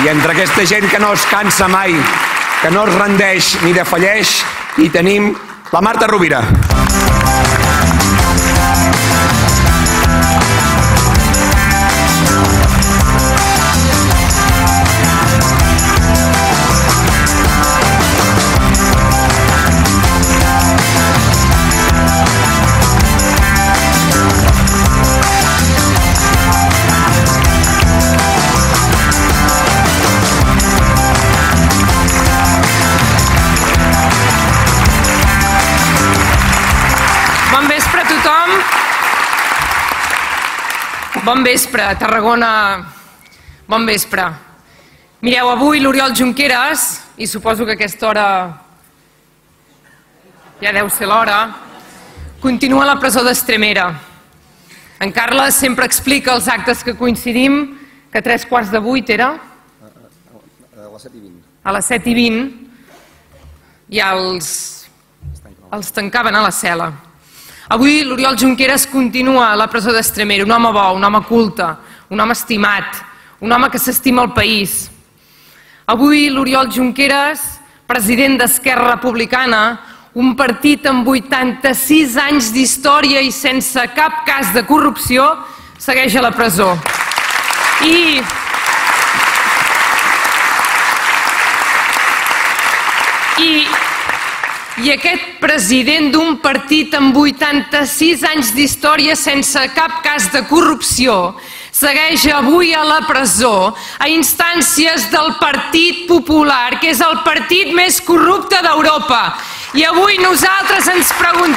I entre aquesta gent que no es cansa mai, que no es rendeix ni defalleix, hi tenim la Marta Rovira. Bon vespre, Tarragona, bon vespre. Mireu, avui l'Oriol Junqueras, i suposo que a aquesta hora ja deu ser l'hora, continua a la presó d'Estremera. En Carles sempre explica els actes que coincidim, que a 7:45 era? A les 7:20. A les 7:20 ja els tancaven a la cel·la. Avui l'Oriol Junqueras continua a la presó d'Estremera, un home bo, un home culte, un home estimat, un home que s'estima el país. Avui l'Oriol Junqueras, president d'Esquerra Republicana, un partit amb 86 anys d'història i sense cap cas de corrupció, segueix a la presó. I aquest president d'un partit amb 86 anys d'història sense cap cas de corrupció segueix avui a la presó a instàncies del Partit Popular, que és el partit més corrupte d'Europa. I avui nosaltres ens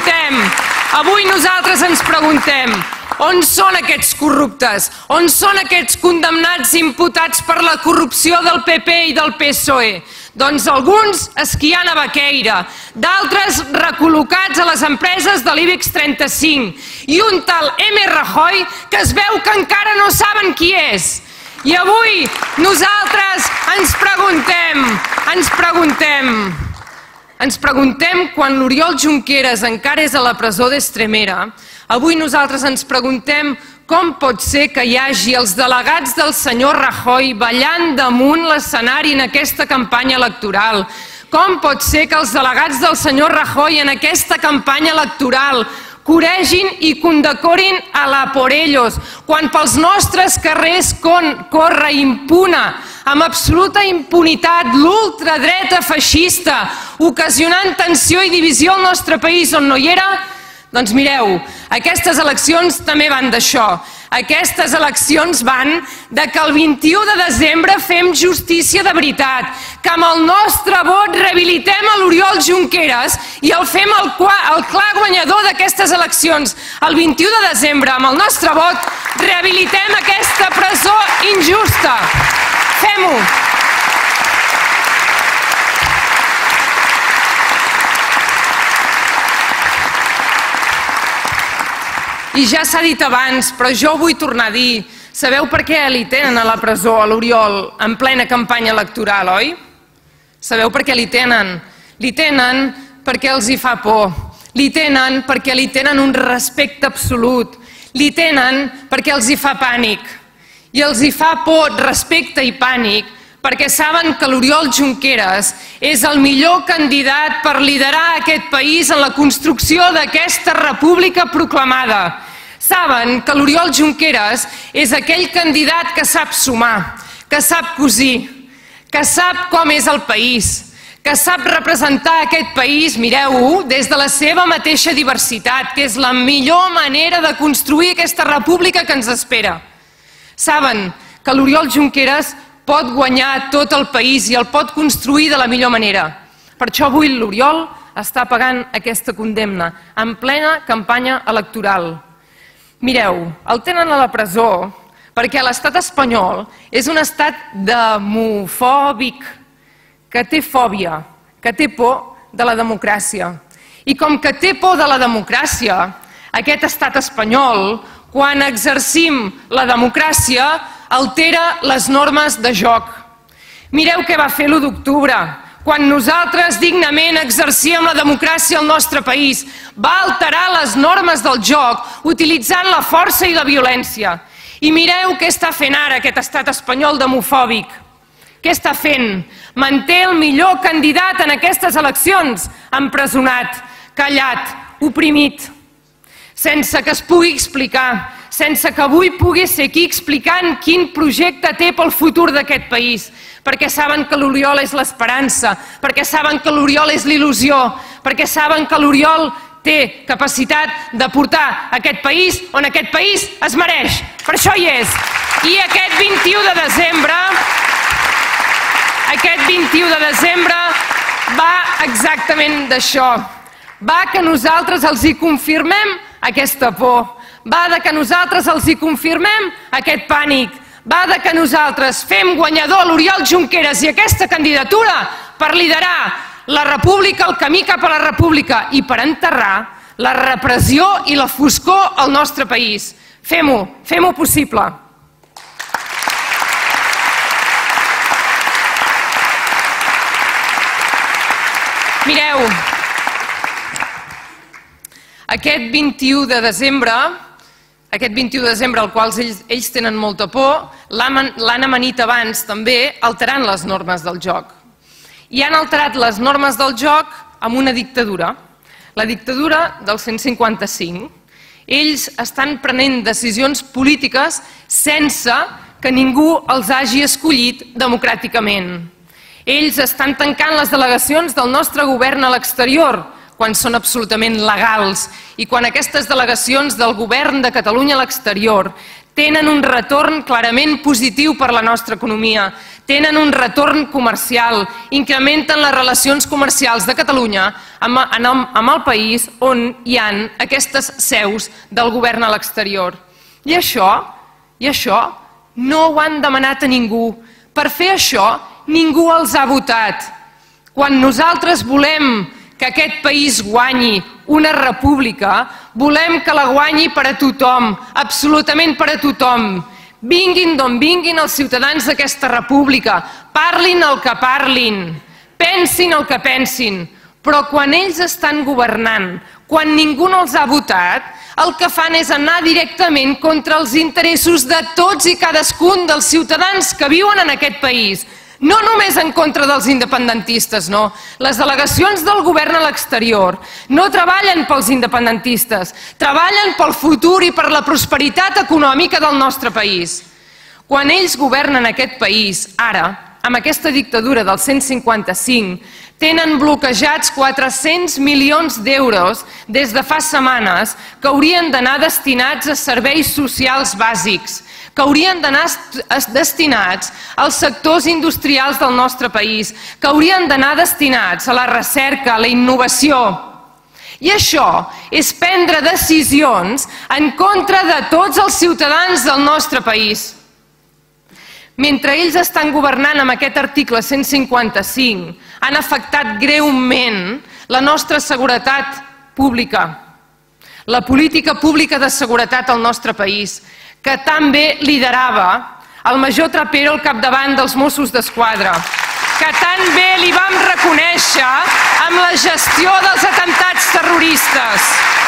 preguntem, on són aquests corruptes? On són aquests condemnats imputats per la corrupció del PP i del PSOE? Doncs alguns esquiant a Baqueira, d'altres recol·locats a les empreses de l'IBEX 35 i un tal M. Rajoy que es veu que encara no saben qui és. I avui nosaltres ens preguntem quan l'Oriol Junqueras encara és a la presó d'Estremera, avui nosaltres ens preguntem com pot ser que hi hagi els delegats del senyor Rajoy ballant damunt l'escenari en aquesta campanya electoral? Com pot ser que els delegats del senyor Rajoy en aquesta campanya electoral coregin i condecorin a la por ellos, quan pels nostres carrers corre impuna, amb absoluta impunitat, l'ultradreta feixista, ocasionant tensió i divisió al nostre país on no hi era? Doncs mireu, aquestes eleccions també van d'això. Aquestes eleccions van de que el 21 de desembre fem justícia de veritat, que amb el nostre vot rehabilitem a l'Oriol Junqueras i el fem el clar guanyador d'aquestes eleccions. El 21 de desembre, amb el nostre vot, rehabilitem aquesta presó injusta. Fem-ho! I ja s'ha dit abans, però jo ho vull tornar a dir. Sabeu per què li tenen a la presó a l'Oriol en plena campanya electoral, oi? Sabeu per què li tenen? Li tenen perquè els hi fa por. Li tenen perquè li tenen un respecte absolut. Li tenen perquè els hi fa pànic. I els hi fa por, respecte i pànic perquè saben que l'Oriol Junqueras és el millor candidat per liderar aquest país en la construcció d'aquesta república proclamada. Saben que l'Oriol Junqueras és aquell candidat que sap sumar, que sap cosir, que sap com és el país, que sap representar aquest país, mireu-ho, des de la seva mateixa diversitat, que és la millor manera de construir aquesta república que ens espera. Saben que l'Oriol Junqueras pot guanyar tot el país i el pot construir de la millor manera. Per això avui l'Oriol està pagant aquesta condemna en plena campanya electoral. Mireu, el tenen a la presó perquè l'estat espanyol és un estat demofòbic, que té fòbia, que té por de la democràcia. I com que té por de la democràcia, aquest estat espanyol, quan exercim la democràcia, altera les normes de joc. Mireu què va fer l'1 d'octubre, quan nosaltres dignament exercíem la democràcia al nostre país. Va alterar les normes del joc utilitzant la força i la violència. I mireu què està fent ara aquest estat espanyol demofòbic. Què està fent? Manté el millor candidat en aquestes eleccions, empresonat, callat, oprimit, sense que es pugui explicar, sense que avui pugui ser aquí explicant quin projecte té pel futur d'aquest país, perquè saben que l'Oriol és l'esperança, perquè saben que l'Oriol és l'il·lusió, perquè saben que l'Oriol té capacitat de portar aquest país on aquest país es mereix. Per això hi és. I aquest 21 de desembre va exactament d'això. Va que nosaltres els hi confirmem aquesta por. Va de que nosaltres els hi confirmem aquest pànic. Va de que nosaltres fem guanyador l'Oriol Junqueras i aquesta candidatura per liderar la república, el camí cap a la república i per enterrar la repressió i la foscor al nostre país. Fem-ho possible. Mireu, aquest 21 de desembre, al qual ells tenen molta por, l'han amanit abans també alterant les normes del joc. I han alterat les normes del joc amb una dictadura, la dictadura del 155. Ells estan prenent decisions polítiques sense que ningú els hagi escollit democràticament. Ells estan tancant les delegacions del nostre govern a l'exterior, quan són absolutament legals, i quan aquestes delegacions del govern de Catalunya a l'exterior tenen un retorn clarament positiu per la nostra economia, tenen un retorn comercial, incrementen les relacions comercials de Catalunya amb el país on hi ha aquestes seus del govern a l'exterior. I això no ho han demanat a ningú. Per fer això, ningú els ha votat. Quan nosaltres volem que aquest país guanyi una república, volem que la guanyi per a tothom, absolutament per a tothom. Vinguin d'on vinguin els ciutadans d'aquesta república, parlin el que parlin, pensin el que pensin, però quan ells estan governant, quan ningú no els ha votat, el que fan és anar directament contra els interessos de tots i cadascun dels ciutadans que viuen en aquest país. No només en contra dels independentistes, no. Les delegacions del govern a l'exterior no treballen pels independentistes, treballen pel futur i per la prosperitat econòmica del nostre país. Quan ells governen aquest país, ara, amb aquesta dictadura del 155, tenen bloquejats 400 milions d'euros des de fa setmanes que haurien d'anar destinats a serveis socials bàsics, que haurien d'anar destinats als sectors industrials del nostre país, que haurien d'anar destinats a la recerca, a la innovació. I això és prendre decisions en contra de tots els ciutadans del nostre país. Mentre ells estan governant amb aquest article 155, han afectat greument la nostra seguretat pública, la política pública de seguretat al nostre país, que també liderava el major Trapero al capdavant dels Mossos d'Esquadra, que tan bé li vam reconèixer amb la gestió dels atemptats terroristes.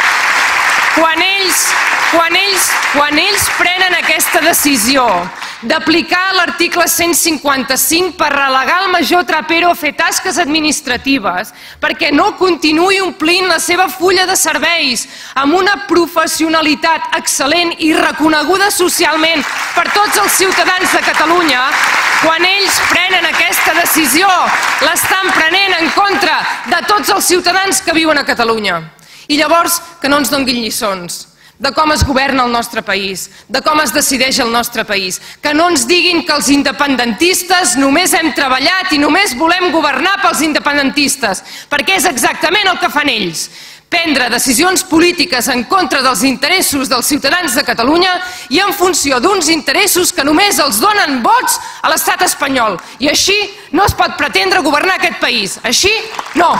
Quan ells prenen aquesta decisió d'aplicar l'article 155 per relegar el major Trapero a fer tasques administratives perquè no continuï omplint la seva fulla de serveis amb una professionalitat excel·lent i reconeguda socialment per tots els ciutadans de Catalunya, quan ells prenen aquesta decisió, l'estan prenent en contra de tots els ciutadans que viuen a Catalunya. I llavors que no ens donguin lliçons de com es governa el nostre país, de com es decideix el nostre país. Que no ens diguin que els independentistes només hem treballat i només volem governar pels independentistes, perquè és exactament el que fan ells. Prendre decisions polítiques en contra dels interessos dels ciutadans de Catalunya i en funció d'uns interessos que només els donen vots a l'estat espanyol. I així no es pot pretendre governar aquest país. Així, no.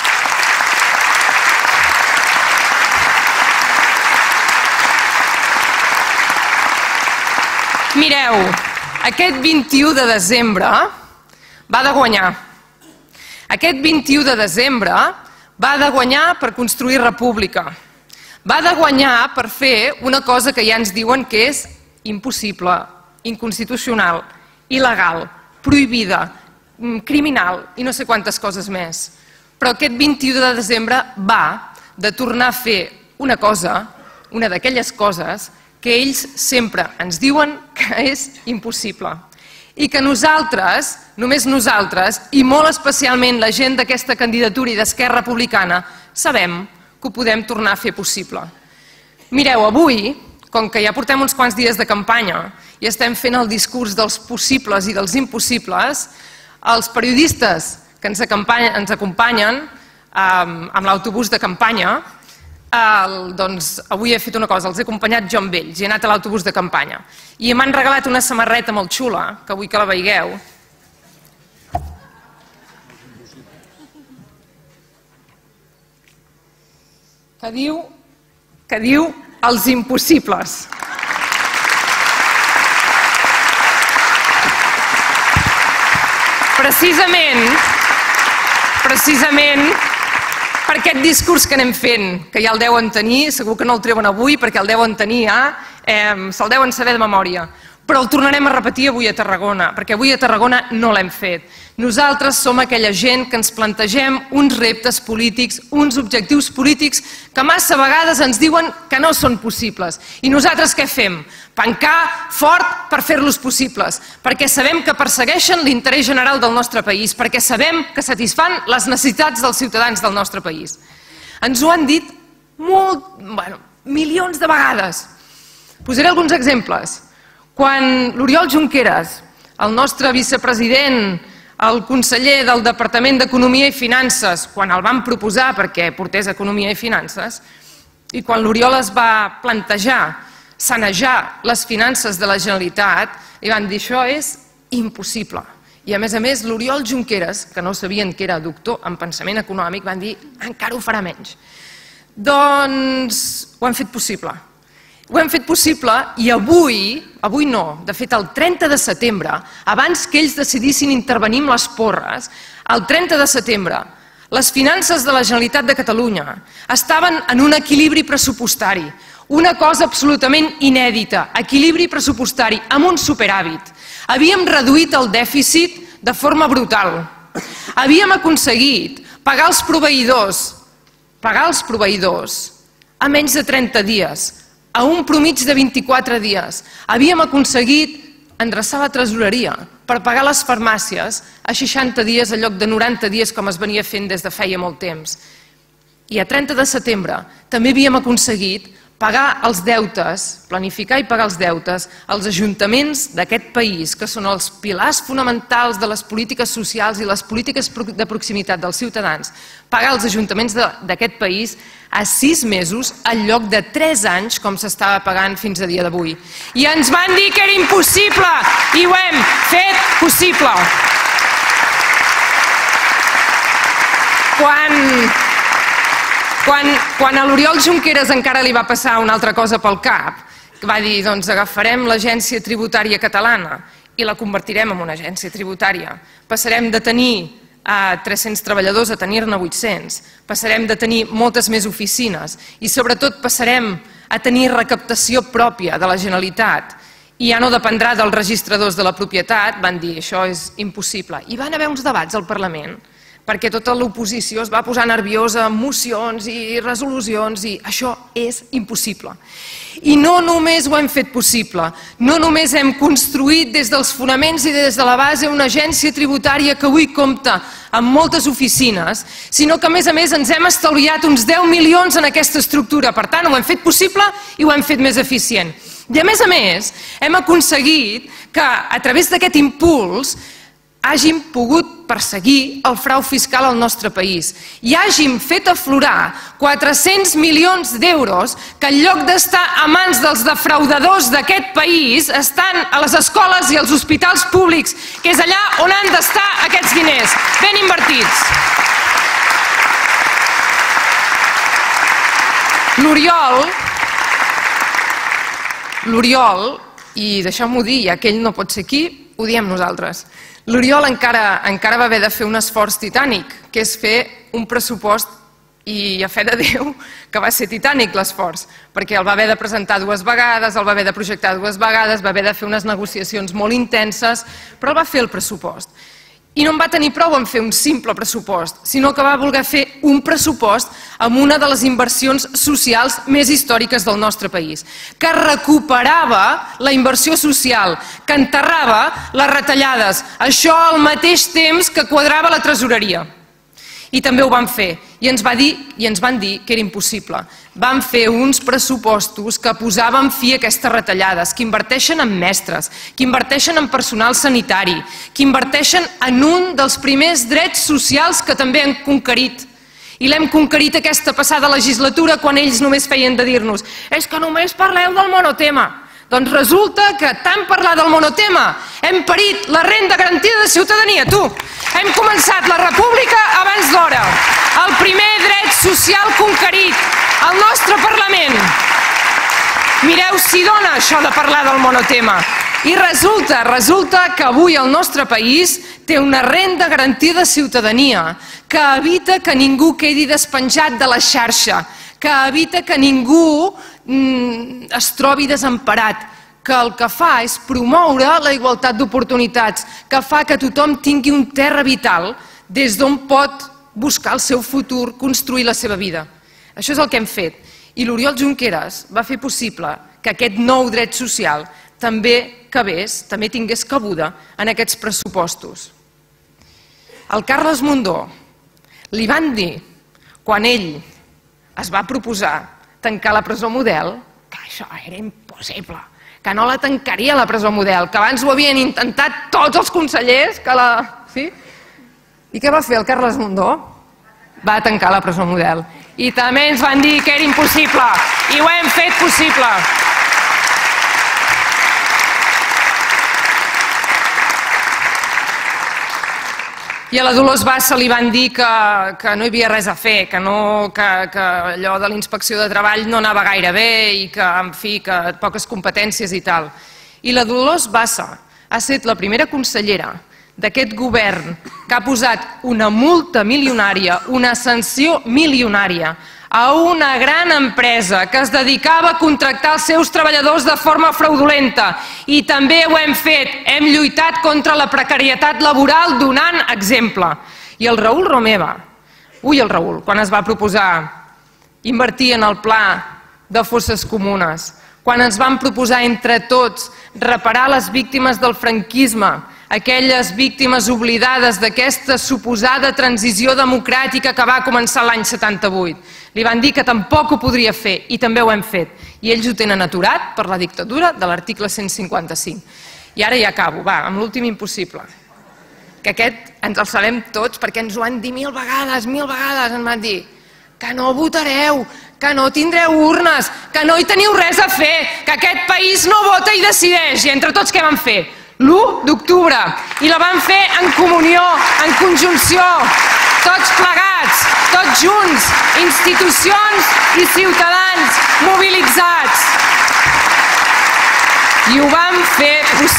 Mireu, aquest 21 de desembre va de guanyar. Aquest 21 de desembre va de guanyar per construir república. Va de guanyar per fer una cosa que ja ens diuen que és impossible, inconstitucional, il·legal. prohibida, criminal i no sé quantes coses més. Però aquest 21 de desembre va de tornar a fer una cosa, una d'aquelles coses que ells sempre ens diuen que és impossible. I que nosaltres, només nosaltres, i molt especialment la gent d'aquesta candidatura i d'Esquerra Republicana, sabem que ho podem tornar a fer possible. Mireu, avui, com que ja portem uns quants dies de campanya i estem fent el discurs dels possibles i dels impossibles, els periodistes que ens acompanyen amb l'autobús de campanya, doncs avui he fet una cosa, els he acompanyat jo amb ells i he anat a l'autobús de campanya i m'han regalat una samarreta molt xula, que vull que la veieu, que diu Els impossibles. Precisament per aquest discurs que anem fent, que ja el deuen tenir, segur que no el treuen avui perquè el deuen tenir ja, se'l deuen saber de memòria, però el tornarem a repetir avui a Tarragona, perquè avui a Tarragona no l'hem fet. Nosaltres som aquella gent que ens plantegem uns reptes polítics, uns objectius polítics que massa vegades ens diuen que no són possibles. I nosaltres què fem? Pencar fort per fer-los possibles, perquè sabem que persegueixen l'interès general del nostre país, perquè sabem que satisfan les necessitats dels ciutadans del nostre país. Ens ho han dit milions de vegades. Posaré alguns exemples. Quan l'Oriol Junqueras, el nostre vicepresident, el conseller del Departament d'Economia i Finances, quan el van proposar perquè portés Economia i Finances, i quan l'Oriol es va plantejar sanejar les finances de la Generalitat, li van dir això és impossible. I a més, l'Oriol Junqueras, que no sabien que era doctor en pensament econòmic, van dir encara ho farà menys. Doncs ho hem fet possible. Ho hem fet possible i avui no, de fet el 30 de setembre, abans que ells decidissin intervenir amb les porres, el 30 de setembre les finances de la Generalitat de Catalunya estaven en un equilibri pressupostari, una cosa absolutament inèdita, equilibri pressupostari amb un superàvit. Havíem reduït el dèficit de forma brutal. Havíem aconseguit pagar els proveïdors a menys de 30 dies, a un promig de 24 dies. Havíem aconseguit endreçar la tresoreria per pagar les farmàcies a 60 dies en lloc de 90 dies com es venia fent des de feia molt temps. I a 30 de setembre també havíem aconseguit pagar els deutes, planificar i pagar els deutes als ajuntaments d'aquest país, que són els pilars fonamentals de les polítiques socials i les polítiques de proximitat dels ciutadans, pagar els ajuntaments d'aquest país a 6 mesos en lloc de 3 anys com s'estava pagant fins a dia d'avui. I ens van dir que era impossible i ho hem fet possible. Quan a l'Oriol Junqueras encara li va passar una altra cosa pel cap, que va dir, doncs agafarem l'agència tributària catalana i la convertirem en una agència tributària. Passarem de tenir 300 treballadors a tenir-ne 800, passarem de tenir moltes més oficines i sobretot passarem a tenir recaptació pròpia de la Generalitat i ja no dependrà dels registradors de la propietat. Van dir, això és impossible. I van haver uns debats al Parlament perquè tota l'oposició es va posar nerviosa amb mocions i resolucions i això és impossible. I no només ho hem fet possible, no només hem construït des dels fonaments i des de la base una agència tributària que avui compta amb moltes oficines, sinó que a més ens hem estalviat uns 10 milions en aquesta estructura. Per tant, ho hem fet possible i ho hem fet més eficient. I a més, hem aconseguit que a través d'aquest impuls hàgim pogut perseguir el frau fiscal al nostre país i hàgim fet aflorar 400 milions d'euros que en lloc d'estar a mans dels defraudadors d'aquest país estan a les escoles i als hospitals públics, que és allà on han d'estar aquests diners, ben invertits. L'Oriol, i deixeu-m'ho dir, ja que ell no pot ser aquí, ho diem nosaltres, l'Oriol encara va haver de fer un esforç titànic, que és fer un pressupost I a fe de Déu que va ser titànic l'esforç, perquè el va haver de presentar 2 vegades, el va haver de projectar 2 vegades, va haver de fer unes negociacions molt intenses, però el va fer el pressupost. I no en va tenir prou en fer un simple pressupost, sinó que va voler fer un pressupost amb una de les inversions socials més històriques del nostre país, que recuperava la inversió social, que enterrava les retallades, això al mateix temps que quadrava la tresoreria. I també ho van fer, i ens van dir que era impossible. Van fer uns pressupostos que posaven fi a aquestes retallades, que inverteixen en mestres, que inverteixen en personal sanitari, que inverteixen en un dels primers drets socials que també han conquerit. I l'hem conquerit aquesta passada legislatura quan ells només feien de dir-nos «És que només parleu del monotema». Doncs resulta que tant parlar del monotema hem parit la renda garantida de ciutadania, tu. Hem començat la república abans d'hora. El primer dret social conquerit, al nostre Parlament. Mireu si dona això de parlar del monotema. I resulta que avui el nostre país té una renda garantida de ciutadania que evita que ningú quedi despenjat de la xarxa, que evita que ningú es trobi desemparat, que el que fa és promoure la igualtat d'oportunitats, que fa que tothom tingui un terra vital des d'on pot buscar el seu futur, construir la seva vida. Això és el que hem fet. I l'Oriol Junqueras va fer possible que aquest nou dret social també tingués cabuda en aquests pressupostos. Al Carles Mundó li van dir, quan ell es va proposar tancar la presó Model, que això era impossible, que no la tancaria la presó Model, que abans ho havien intentat tots els consellers, sí? I què va fer el Carles Mundó? Va tancar la presó Model. I també ens van dir que era impossible, i ho hem fet possible. I a la Dolors Bassa li van dir que no hi havia res a fer, que allò de la inspecció de treball no anava gaire bé i que, en fi, que poques competències i tal. I la Dolors Bassa ha estat la primera consellera d'aquest govern que ha posat una multa milionària, una sanció milionària a una gran empresa que es dedicava a contractar els seus treballadors de forma fraudulenta. I també ho hem fet, hem lluitat contra la precarietat laboral donant exemple. I el Raül Romeva, quan es va proposar invertir en el pla de fosses comunes, quan ens van proposar entre tots reparar les víctimes del franquisme, aquelles víctimes oblidades d'aquesta suposada transició democràtica que va començar l'any 78. Li van dir que tampoc ho podria fer, i també ho hem fet. I ells ho tenen aturat per la dictadura de l'article 155. I ara ja acabo, amb l'últim impossible. Que aquest ens el sabem tots perquè ens ho han dit 1000 vegades, ens van dir que no votareu, que no tindreu urnes, que no hi teniu res a fer, que aquest país no vota i decideix. I entre tots què van fer? L'1 d'octubre, i la van fer en comunió, en conjunció, tots plegats, tots junts, institucions i ciutadans mobilitzats. I ho vam fer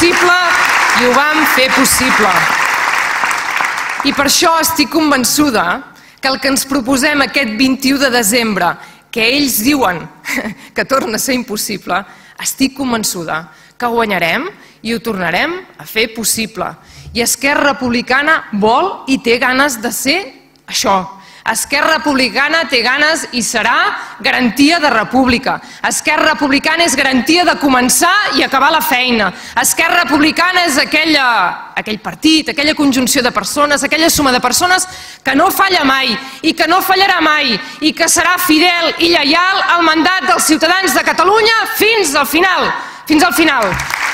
possible, I per això estic convençuda que el que ens proposem aquest 21 de desembre, que ells diuen que torna a ser impossible, estic convençuda que guanyarem i ho tornarem a fer possible. I Esquerra Republicana vol i té ganes de ser això. Esquerra Republicana té ganes i serà garantia de república. Esquerra Republicana és garantia de començar i acabar la feina. Esquerra Republicana és aquell partit, aquella conjunció de persones, aquella suma de persones que no falla mai i que no fallarà mai i que serà fidel i lleial al mandat dels ciutadans de Catalunya fins al final. Fins al final.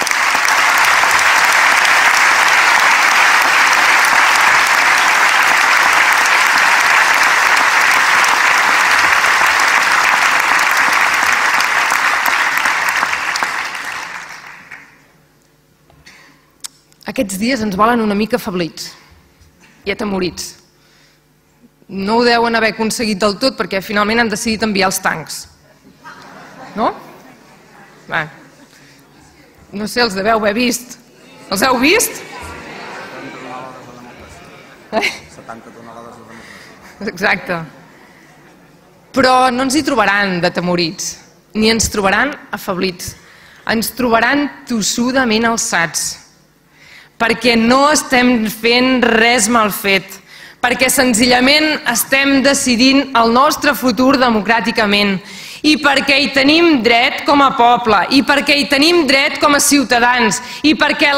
Aquests dies ens volen una mica afablits i atemorits. No ho deuen haver aconseguit del tot perquè finalment han decidit enviar els tancs. No? Bé. No sé, els deveu haver vist. Els heu vist? 70 tonelades de democràcia. Exacte. Però no ens hi trobaran detemorits, ni ens trobaran afeblits. Ens trobaran tossudament alçats, perquè no estem fent res mal fet, perquè senzillament estem decidint el nostre futur democràticament i perquè hi tenim dret com a poble i perquè hi tenim dret com a ciutadans i perquè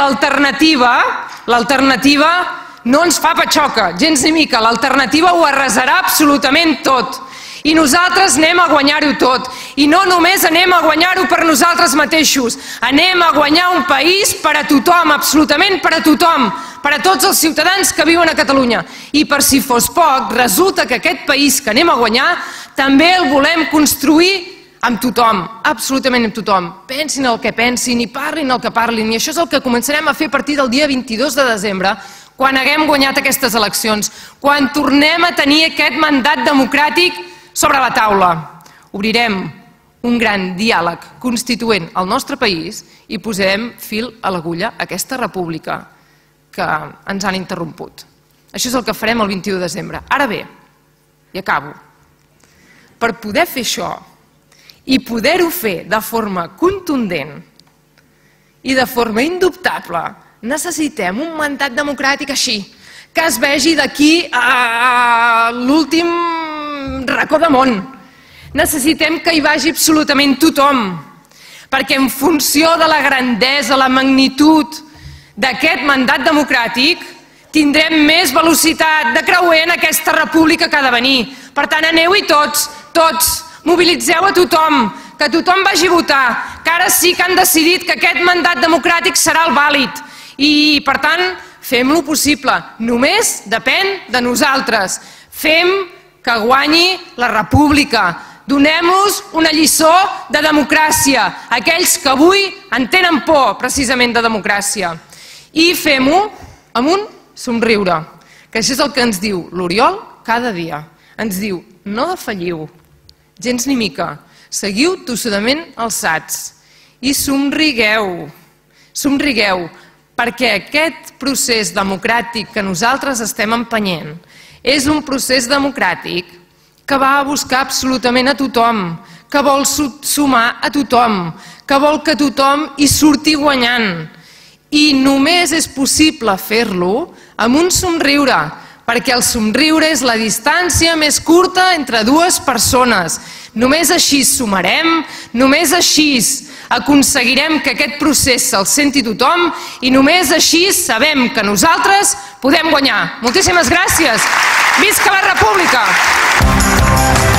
l'alternativa no ens fa patxoca, gens ni mica, l'alternativa ho arrasarà absolutament tot. I nosaltres anem a guanyar-ho tot. I no només anem a guanyar-ho per nosaltres mateixos, anem a guanyar un país per a tothom, absolutament per a tothom, per a tots els ciutadans que viuen a Catalunya. I per si fos poc, resulta que aquest país que anem a guanyar també el volem construir amb tothom, absolutament amb tothom. Pensin el que pensin i parlin el que parlin. I això és el que començarem a fer a partir del dia 22 de desembre, quan haguem guanyat aquestes eleccions, quan tornem a tenir aquest mandat democràtic sobre la taula. Obrirem un gran diàleg constituent al nostre país i posarem fil a l'agulla a aquesta república que ens han interromput. Això és el que farem el 21 de desembre. Ara bé, i acabo, per poder fer això i poder-ho fer de forma contundent i de forma indubtable, necessitem un mandat democràtic així, que es vegi d'aquí a l'últim racó de món. Necessitem que hi vagi absolutament tothom, perquè en funció de la grandesa, la magnitud d'aquest mandat democràtic, tindrem més velocitat de creuer en aquesta república que ha de venir. Per tant, aneu-hi tots, mobilitzeu a tothom, que tothom vagi a votar, que ara sí que han decidit que aquest mandat democràtic serà el vàlid. I, per tant, fem-lo possible. Només depèn de nosaltres. Fem que guanyi la república. Donem-los una lliçó de democràcia, aquells que avui en tenen por precisament de democràcia. I fem-ho amb un somriure, que això és el que ens diu l'Oriol cada dia. Ens diu, no defalliu, gens ni mica, seguiu tossudament alçats i somrigueu, perquè aquest procés democràtic que nosaltres estem empenyent és un procés democràtic que va a buscar absolutament a tothom, que vol sumar a tothom, que vol que tothom hi surti guanyant. I només és possible fer-lo amb un somriure, perquè el somriure és la distància més curta entre dues persones. Només així sumarem, només així aconseguirem que aquest procés se'l senti tothom i només així sabem que nosaltres podem guanyar. Moltíssimes gràcies. Visca la República!